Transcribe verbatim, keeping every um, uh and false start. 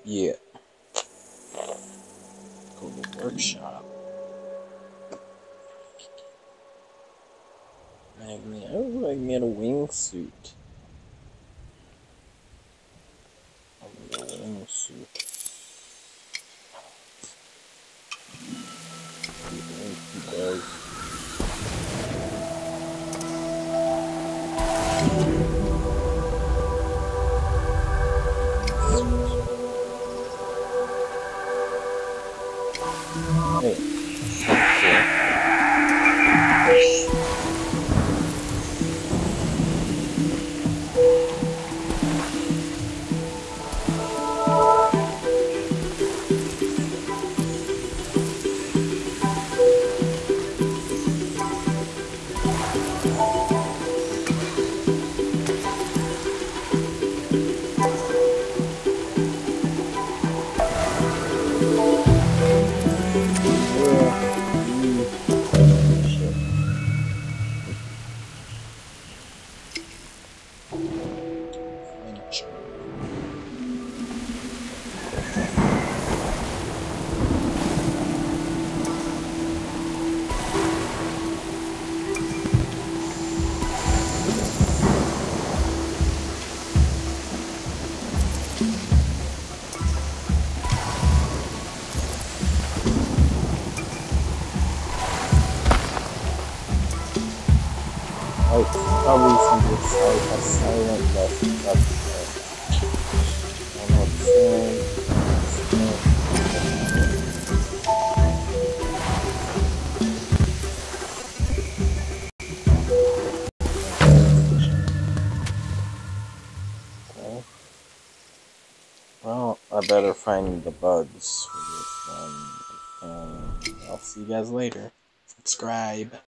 Yeah. Go to the workshop. I can, oh, I can get a wingsuit. I'll get a wingsuit. Wingsuit does. Hey, that's cool. Like, probably some good sight, a silent death. That's I don't know what to say. Okay. Well, I better find the bugs for this one. And I'll see you guys later. Subscribe.